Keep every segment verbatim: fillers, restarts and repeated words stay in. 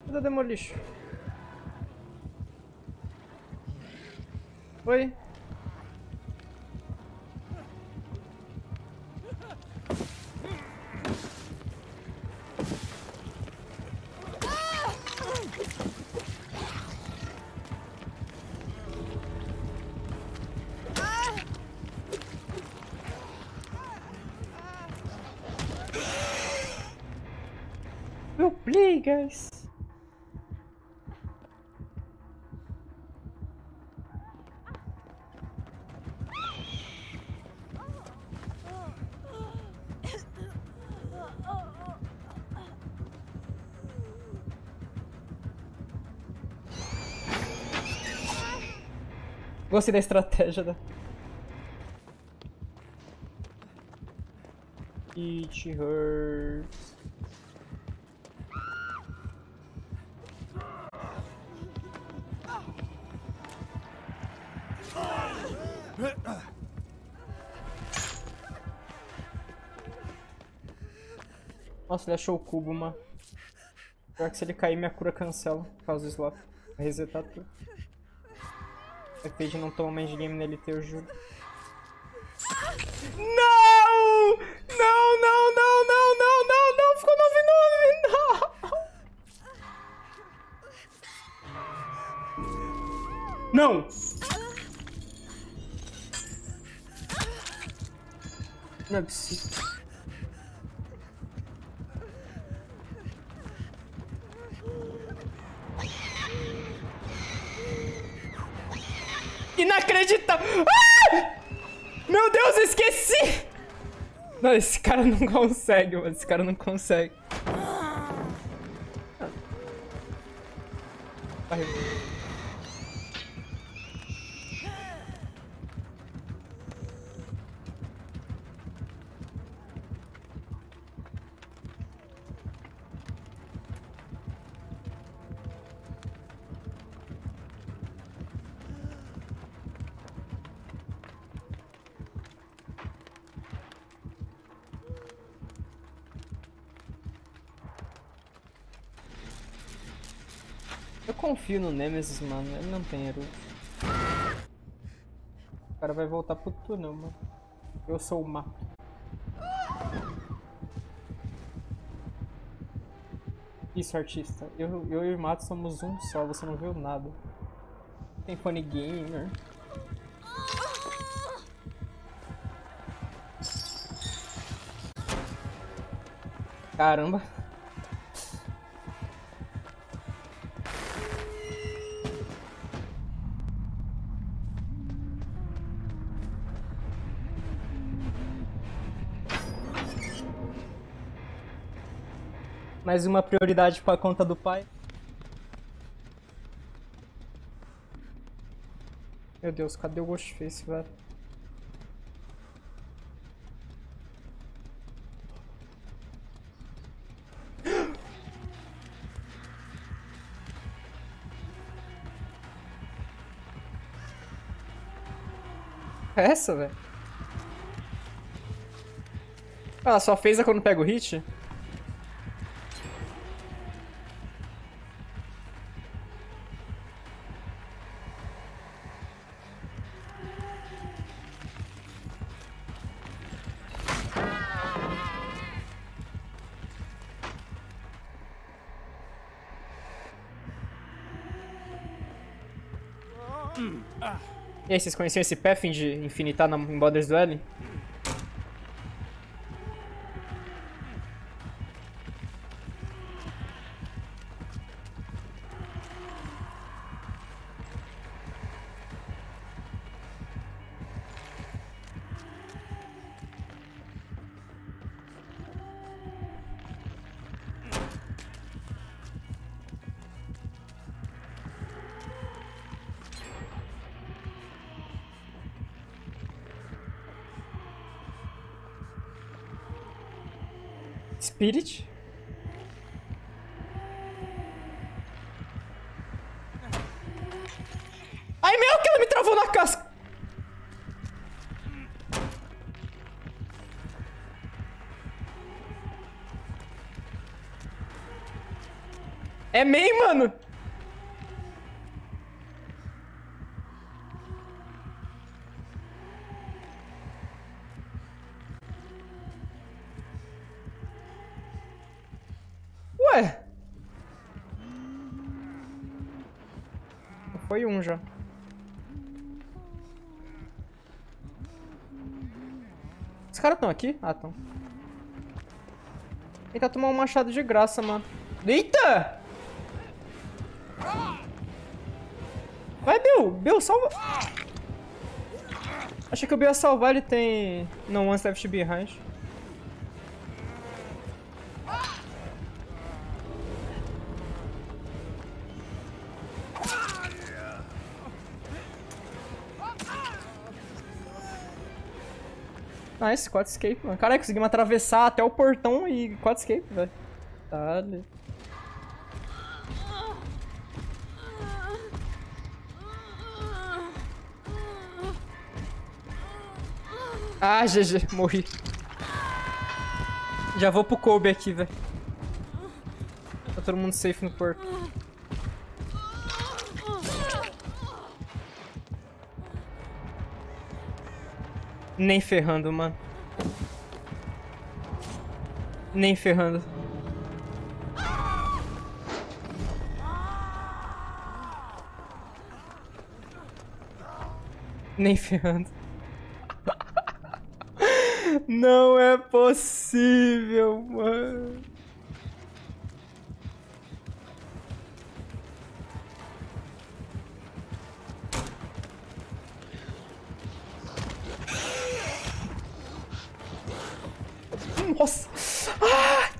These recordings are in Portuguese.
Cadê o Demolition? Oi? Meu play, guys. Gostei da estratégia da... It hurts. Nossa, ele achou o cubo, mano. Pior que se ele cair, minha cura cancela. Por causa do slot. Vai resetar tudo. É feio de não tomar mais game nele ter, eu juro. Não! Não, não, não, não, não, não, não! Ficou nove nove, não! Não! Não é possível. Inacreditável! Ah! Meu Deus, eu esqueci! Não, esse cara não consegue, mano. Esse cara não consegue. Vai. Eu confio no Nemesis, mano. Ele não tem herói. O cara vai voltar pro túnel, mano. Eu sou o mato. Isso, artista. Eu, eu e o Mato somos um só. Você não viu nada. Tem fone gamer. Caramba. Mais uma prioridade pra conta do pai. Meu Deus, cadê o Ghostface, velho? É essa, velho? Ela só fez a quando pega o hit? E aí, vocês conheciam esse pathing de infinitar na, em Baldur's Duel? Spirit? Ai, meu, que ela me travou na casca! É main, mano! Ué? Foi um já. Os caras estão aqui? Ah, estão. Tentar tomar um machado de graça, mano. Eita! Vai, Bill! Bill, salva! Achei que o Bill ia salvar, ele tem... Não, one left behind. Nice, quad escape, mano. Caralho, conseguimos atravessar até o portão e quad escape, velho. Tá ali. Ah, G G, morri. Já vou pro Kobe aqui, velho. Tá todo mundo safe no porto. Nem ferrando, mano. Nem ferrando. Nem ferrando. Não é possível, mano. Nossa! Ah!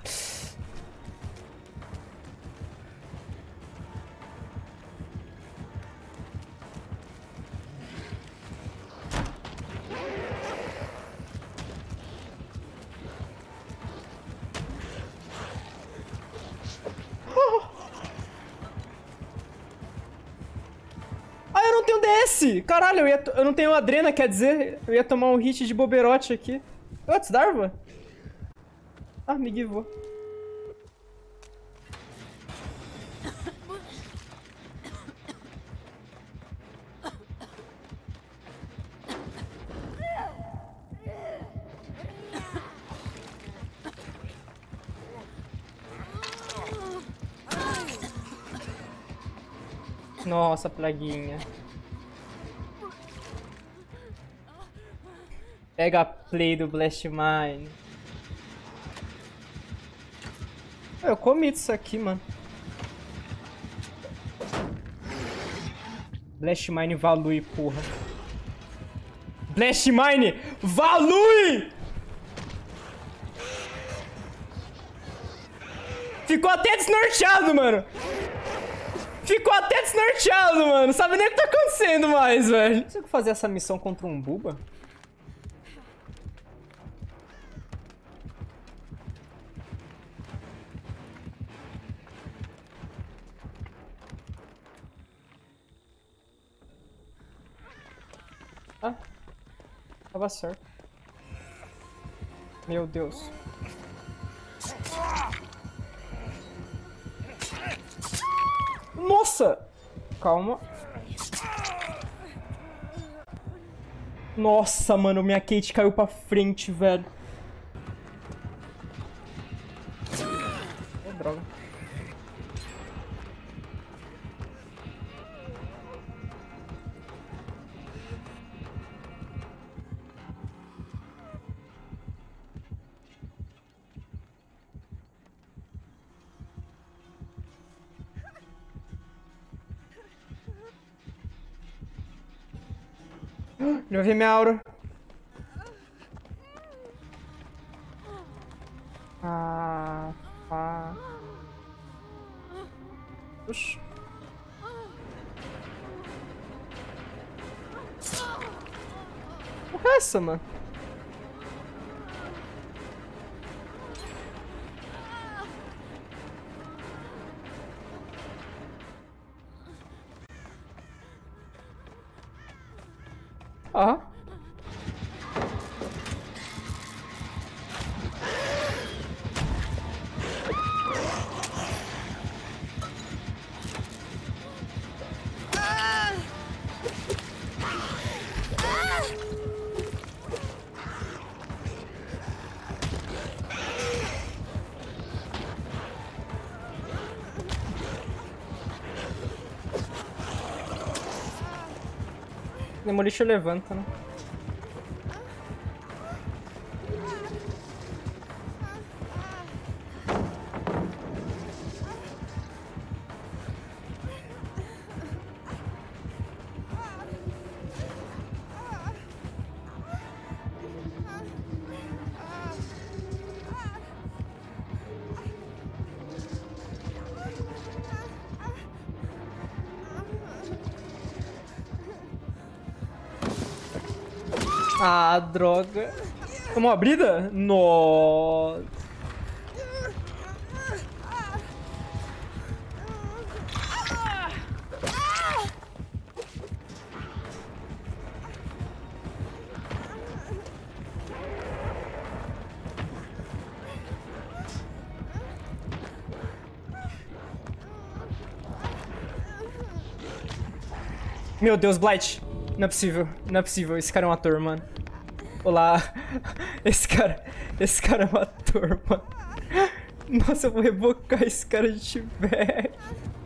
Ah, eu não tenho D S! Caralho, eu, ia eu não tenho adrena, quer dizer, eu ia tomar um hit de boberote aqui. What's Darva? Ah, me givou. Nossa, plaguinha. Pega a play do Blast Mine. Eu comi isso aqui, mano. Blast Mine Valui, porra. Blast Mine Valui! Ficou até desnorteado, mano. Ficou até desnorteado, mano. Não sabe nem o que tá acontecendo mais, velho. Não consigo fazer essa missão contra um Buba? Ah, tava certo. Meu Deus. Nossa! Calma. Nossa, mano, minha Kate caiu pra frente, velho. Oh, droga. Ele vai ver minha aura. Ah, ah. Oxi. Porra é essa, mano? Ah. Demolition levanta, né? Ah, droga. Uma abrida? Nossa. Meu Deus, Blight. Não é possível, não é possível. Esse cara é um ator, mano. Olá. Esse cara, esse cara é um ator, mano. Nossa, eu vou rebocar esse cara de velho.